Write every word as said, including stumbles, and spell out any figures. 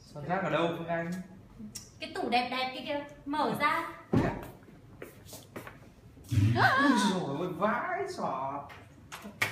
Son rác ở đâu Phương Anh? Cái tủ đẹp đẹp kia kìa, mở ra. Ôi dồi ôi, vãi xỏ.